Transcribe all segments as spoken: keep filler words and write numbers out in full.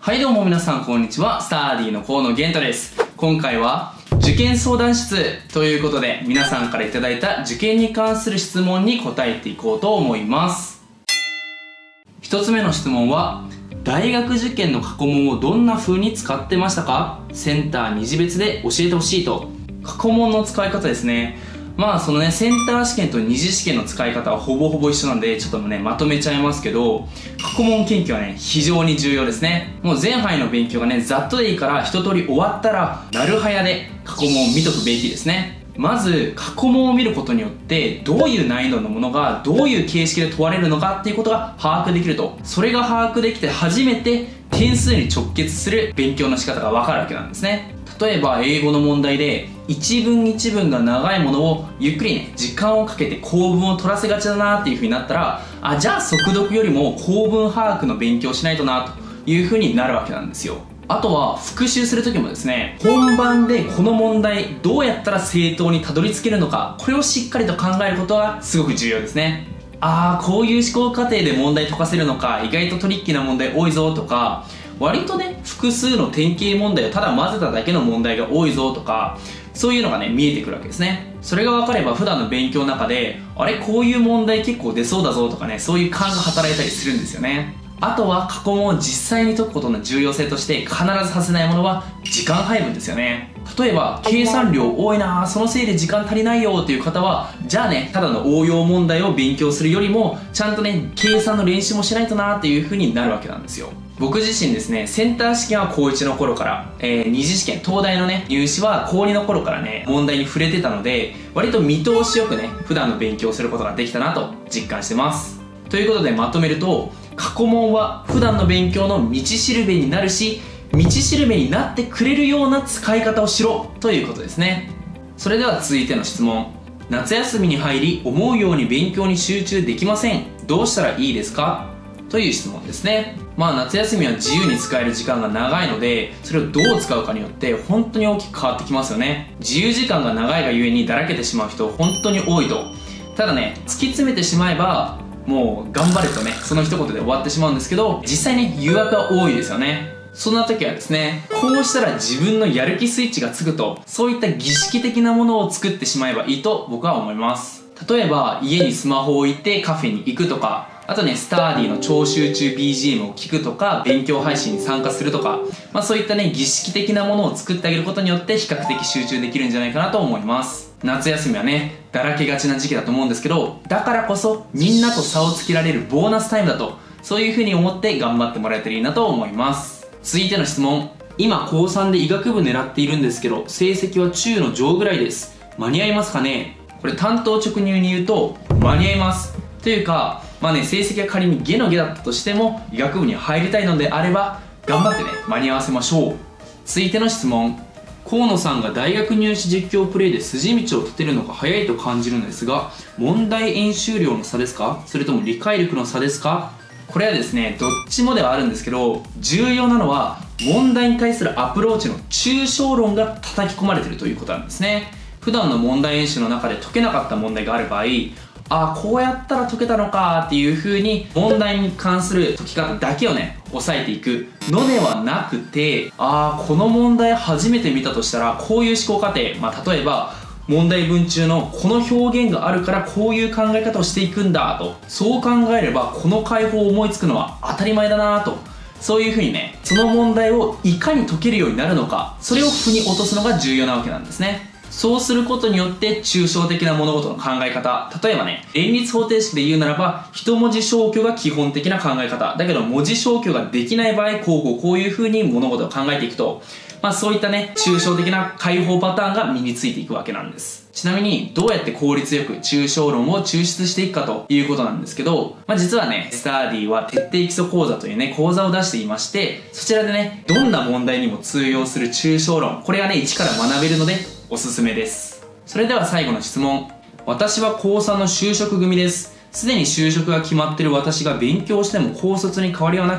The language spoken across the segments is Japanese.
はいどうも皆さんこんにちは。スターディの河野玄太です。今回は受験相談室ということで、皆さんからいただいた受験に関する質問に答えていこうと思います。一つ目の質問は、大学受験の過去問をどんな風に使ってましたか？センター二次別で教えてほしいと。過去問の使い方ですね。まあそのね、センター試験と二次試験の使い方はほぼほぼ一緒なんで、ちょっとね、まとめちゃいますけど、過去問研究はね、非常に重要ですね。もう全範囲の勉強がね、ざっとでいいから一通り終わったら、なるはやで過去問を見とくべきですね。まず、過去問を見ることによって、どういう難易度のものが、どういう形式で問われるのかっていうことが把握できると。それが把握できて初めて、点数に直結する勉強の仕方がわかるわけなんですね。例えば、英語の問題で、一文一文が長いものをゆっくりね、時間をかけて構文を取らせがちだなっていう風になったら、あ、じゃあ速読よりも構文把握の勉強をしないとなという風になるわけなんですよ。あとは復習する時もですね、本番でこの問題どうやったら正答にたどり着けるのか、これをしっかりと考えることがすごく重要ですね。あー、こういう思考過程で問題解かせるのか、意外とトリッキーな問題多いぞとか、割とね、複数の典型問題をただ混ぜただけの問題が多いぞとか、そういうのがね、見えてくるわけですね。それが分かれば普段の勉強の中で、あれこういう問題結構出そうだぞとかね、そういう勘が働いたりするんですよね。あとは過去問を実際に解くことの重要性として必ず外せないものは時間配分ですよね。例えば計算量多いなぁ、そのせいで時間足りないよっていう方は、じゃあね、ただの応用問題を勉強するよりもちゃんとね、計算の練習もしないとなーっていう風になるわけなんですよ。僕自身ですね、センター試験は高いちの頃から、えー、二次試験、東大のね、入試は高にの頃からね、問題に触れてたので、割と見通しよくね、普段の勉強をすることができたなと実感してます。ということでまとめると、過去問は普段の勉強の道しるべになるし、道しるべになってくれるような使い方をしろということですね。それでは続いての質問。夏休みに入り思うように勉強に集中できません。どうしたらいいですか？という質問ですね。まあ夏休みは自由に使える時間が長いので、それをどう使うかによって本当に大きく変わってきますよね。自由時間が長いがゆえにだらけてしまう人本当に多いと。ただね、突き詰めてしまえばもう頑張れとね、その一言で終わってしまうんですけど、実際ね、誘惑は多いですよね。そんな時はですね、こうしたら自分のやる気スイッチがつくと、そういった儀式的なものを作ってしまえばいいと僕は思います。例えば家にスマホを置いてカフェに行くとか、あとね、スターディの超集中 ビージーエム を聞くとか、勉強配信に参加するとか、まあそういったね、儀式的なものを作ってあげることによって比較的集中できるんじゃないかなと思います。夏休みはね、だらけがちな時期だと思うんですけど、だからこそみんなと差をつけられるボーナスタイムだと、そういう風に思って頑張ってもらえたらいいなと思います。続いての質問。今高さんで医学部狙っているんですけど、成績は中の上ぐらいです。間に合いますかね？これ単刀直入に言うと、間に合います。というか、まあね、成績が仮に下の下だったとしても、医学部に入りたいのであれば、頑張ってね、間に合わせましょう。続いての質問。河野さんが大学入試実況プレイで筋道を立てるのが早いと感じるのですが、問題演習量の差ですか？それとも理解力の差ですか？これはですね、どっちもではあるんですけど、重要なのは問題に対するアプローチの抽象論が叩き込まれているということなんですね。普段の問題演習の中で解けなかった問題がある場合、ああこうやったら解けたのかっていう風に問題に関する解き方だけをね、押さえていくのではなくて、ああこの問題初めて見たとしたらこういう思考過程、まあ例えば問題文中のこの表現があるからこういう考え方をしていくんだと、そう考えればこの解法を思いつくのは当たり前だなと、そういう風にね、その問題をいかに解けるようになるのか、それを腑に落とすのが重要なわけなんですね。そうすることによって抽象的な物事の考え方、例えばね、連立方程式で言うならば一文字消去が基本的な考え方だけど、文字消去ができない場合、こうこうこういう風に物事を考えていくと、まあそういったね、抽象的な解法パターンが身についていくわけなんです。ちなみにどうやって効率よく抽象論を抽出していくかということなんですけど、まあ実はね、スターディは徹底基礎講座というね、講座を出していまして、そちらでね、どんな問題にも通用する抽象論、これがね、一から学べるのでおすすめです。それでは最後の質問。私は高さんの就職組です。すでに就職が決まっている私が勉強しても高卒に変わりはなく、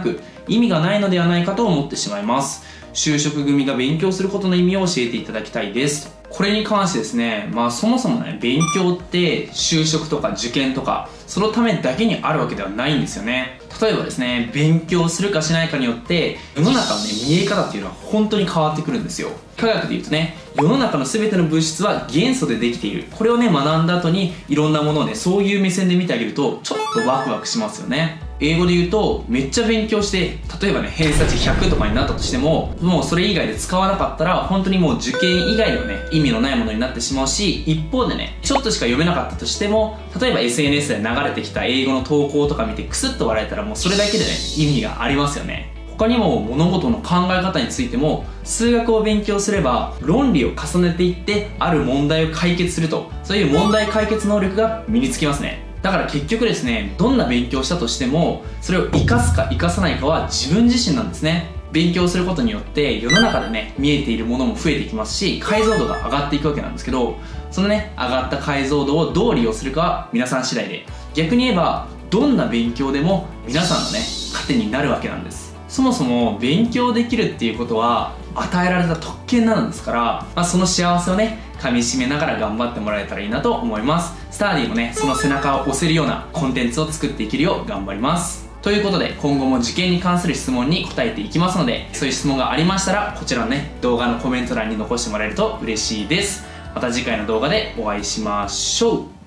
意味がないのではないかと思ってしまいます。就職組が勉強することの意味を教えていただきたいです。これに関してですね、まあそもそもね、勉強って就職とか受験とか、そのためだけにあるわけではないんですよね。例えばですね、勉強するかしないかによって、世の中のね、見え方っていうのは本当に変わってくるんですよ。科学で言うとね、世の中の全ての物質は元素でできている。これをね、学んだ後にいろんなものをね、そういう目線で見てあげると、ちょっとワクワクしますよね。英語で言うと、めっちゃ勉強して、例えばね、偏差値ひゃくとかになったとしても、もうそれ以外で使わなかったら、本当にもう受験以外ではね、意味のないものになってしまうし、一方でね、ちょっとしか読めなかったとしても、例えば エスエヌエス で流れてきた英語の投稿とか見てクスッと笑えたら、もうそれだけでね、意味がありますよね。他にも物事の考え方についても、数学を勉強すれば論理を重ねていってある問題を解決すると、そういう問題解決能力が身につきますね。だから結局ですね、どんな勉強をしたとしてもそれを活かすか活かさないかは自分自身なんですね。勉強することによって世の中でね、見えているものも増えていきますし、解像度が上がっていくわけなんですけど、そのね、上がった解像度をどう利用するかは皆さん次第で、逆に言えばどんな勉強でも皆さんのね、糧になるわけなんです。そもそも勉強できるっていうことは与えられた特権なんですから、まあ、その幸せをね、噛み締めながら頑張ってもらえたらいいなと思います。スターディもね、その背中を押せるようなコンテンツを作っていけるよう頑張ります。ということで、今後も受験に関する質問に答えていきますので、そういう質問がありましたらこちらのね、動画のコメント欄に残してもらえると嬉しいです。また次回の動画でお会いしましょう。